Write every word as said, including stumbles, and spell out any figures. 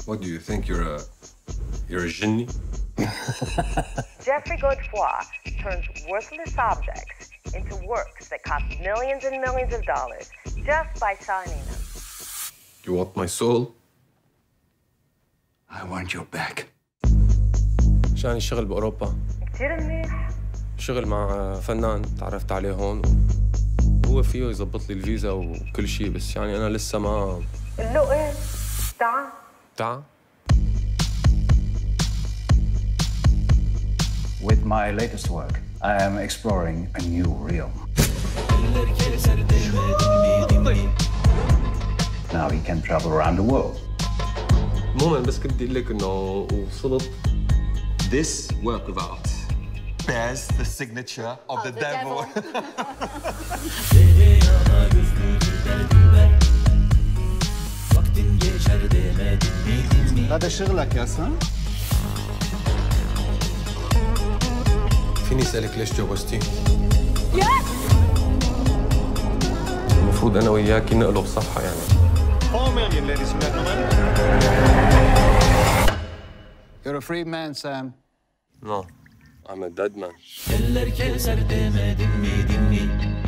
What do you think? You're a you're a genie? Jeffrey Godefroy turns worthless objects into works that cost millions and millions of dollars just by signing them. You want my soul? I want your back. شاني الشغل بأوروبا. كتير منيح. شغل مع فنان تعرفت عليه هون. هو فيه يظبط لي الفيزا وكل شيء، بس يعني أنا لسه ما. قل له إيه؟ تعال. تعال. With my latest work, I am exploring a new realm. Now he can travel around the world. عموما بس كنت أقول لك إنه وصلت. This work of art bears the signature of, of the, the devil. هذا شغلك يا سان؟ فيني أسألك ليش جوزتيني؟ المفروض أنا وياكي نقلب صفحة يعني. four million, ladies and gentlemen. You're a free man, Sam. No, I'm a dead man.